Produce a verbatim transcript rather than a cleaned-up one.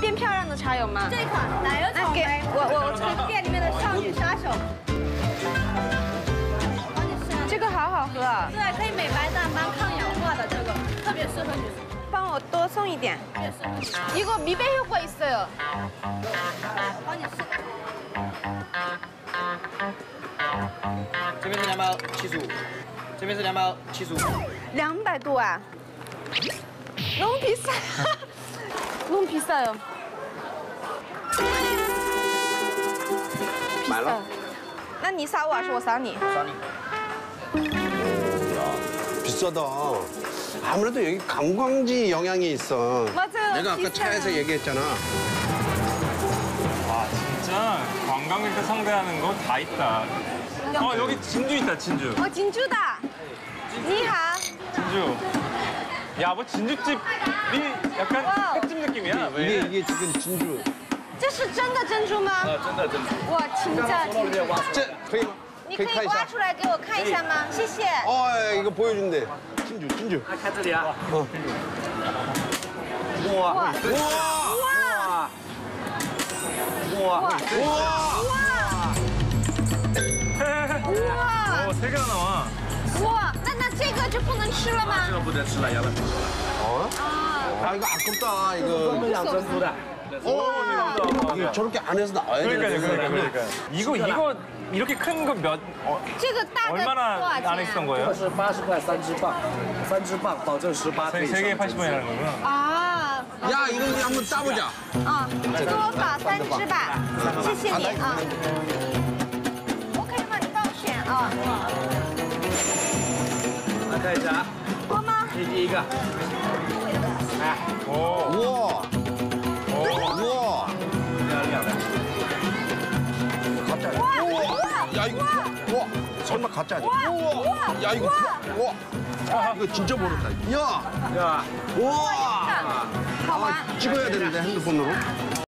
变漂亮的茶有吗？ 这一款奶油草莓， 我我这是店里面的少女杀手。帮你试啊。 这个好好喝啊！ 对，可以美白淡斑、抗氧化的这个，特别适合女生。 帮我多送一点。 이거 미백 효과 있어요. 帮你试。 这边是两百七十五，这边是两百七十五。 两百多啊？ 너무 비싸. 너무 비싸요. 买了。 那你撒我还是我撒你？ 撒你。 비싸다. 아무래도 여기 관광지 영향이 있어. 맞아요. 내가 아까 비싸요. 차에서 얘기했잖아. 아 진짜 관광객들 상대하는 거 다 있다. 어 여기 진주 있다 진주. 어 진주다. 니하. 진주. 야 뭐 진주집이 약간 와우. 횟집 느낌이야. 이게 이게 지금 진주. 这是真的珍珠吗？ 啊，真的真的。 哇，진짜 진짜. 这可以吗？ 你可以挖出来给我看一下吗？谢谢。 어, 이거 보여준대. 진주, 진주. 来看这里啊。 어. 哇哇哇哇哇 어, 세 개나 나와. 哇，那那这个就不能吃了吗？ 这个不能吃了，杨老师。 어? 아, 이거 아깝다, 이거. 分享珍珠的。 어, 이게 저렇게 안에서 나와야 그러니까요, 되는데. 그러니까, 그러니까. 이거 이거 이렇게 큰 거 몇? 어, 这个大的多少 얼마나 钱？ 안에 있었던 거예요? 是八十块三只棒，三只棒保证十八。 세, 세 개에 팔십 원이라는 거구나. 아, 야, 이거 우리 한번 따보자. 啊，给我把三只吧，谢谢你啊。我可以帮你倒选啊， 来看一下啊， 多吗？ 这是第一个。哎， 오, 우와. 우와. 亮亮的。 가짜. 哇 우와. 哇 야, 이거. 우와. 설마 가짜 아니야? 우와. 야, 이거. 우와. 이거 진짜 모른다. 야. 야。 우와. 好玩。 아, 찍어야 되는데, 핸드폰으로.